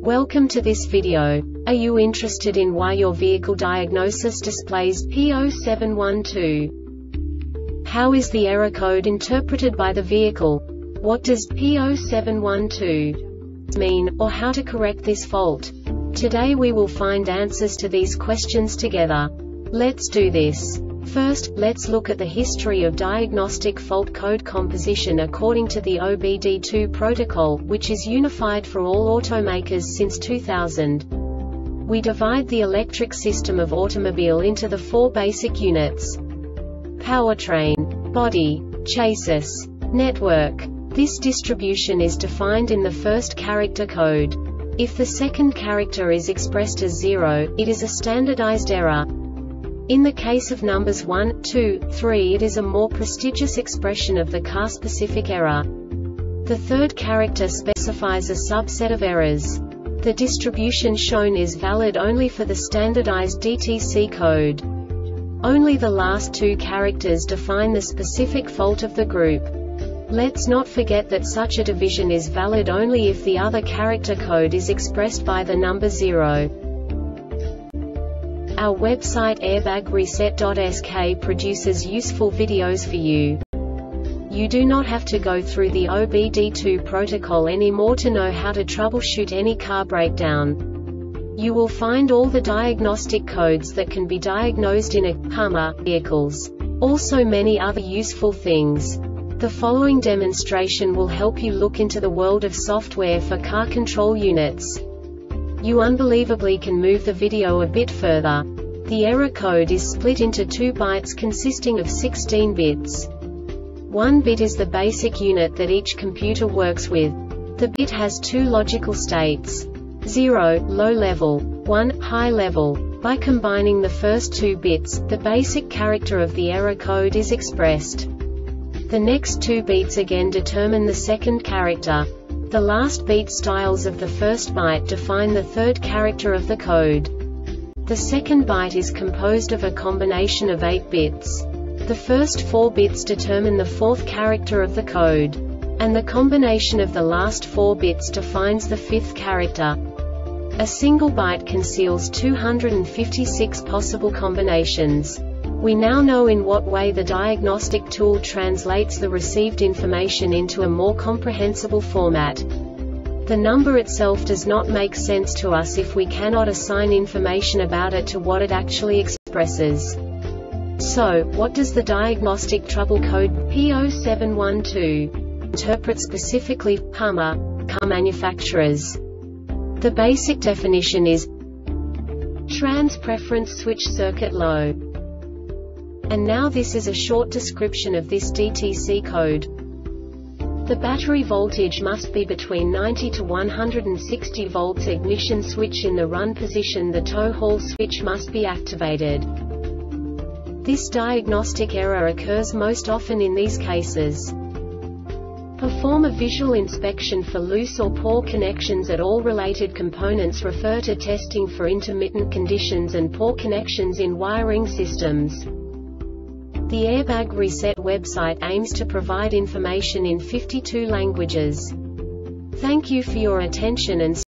Welcome to this video. Are you interested in why your vehicle diagnosis displays P0712? How is the error code interpreted by the vehicle? What does P0712 mean, or how to correct this fault? Today we will find answers to these questions together. Let's do this. First, let's look at the history of diagnostic fault code composition according to the OBD2 protocol, which is unified for all automakers since 2000. We divide the electric system of automobile into the four basic units: powertrain, body, chassis, network. This distribution is defined in the first character code. If the second character is expressed as 0, it is a standardized error. In the case of numbers 1, 2, 3, it is a more prestigious expression of the car-specific error. The third character specifies a subset of errors. The distribution shown is valid only for the standardized DTC code. Only the last two characters define the specific fault of the group. Let's not forget that such a division is valid only if the other character code is expressed by the number 0. Our website airbagreset.sk produces useful videos for you. You do not have to go through the OBD2 protocol anymore to know how to troubleshoot any car breakdown. You will find all the diagnostic codes that can be diagnosed in a Hummer vehicles. Also many other useful things. The following demonstration will help you look into the world of software for car control units. You unbelievably can move the video a bit further. The error code is split into 2 bytes consisting of 16 bits. 1 bit is the basic unit that each computer works with. The bit has 2 logical states: 0, low level, 1, high level. By combining the first 2 bits, the basic character of the error code is expressed. The next 2 beats again determine the second character. The last beat styles of the first byte define the third character of the code. The second byte is composed of a combination of 8 bits. The first 4 bits determine the fourth character of the code. And the combination of the last 4 bits defines the fifth character. A single byte conceals 256 possible combinations. We now know in what way the diagnostic tool translates the received information into a more comprehensible format. The number itself does not make sense to us if we cannot assign information about it to what it actually expresses. So, what does the diagnostic trouble code P0712 interpret specifically for Hummer car manufacturers? The basic definition is trans preference switch circuit low. And now this is a short description of this DTC code. The battery voltage must be between 90 to 160 volts. Ignition switch in the run position. The tow haul switch must be activated. This diagnostic error occurs most often in these cases. Perform a visual inspection for loose or poor connections at all related components. Refer to testing for intermittent conditions and poor connections in wiring systems. The Airbag Reset website aims to provide information in 52 languages. Thank you for your attention and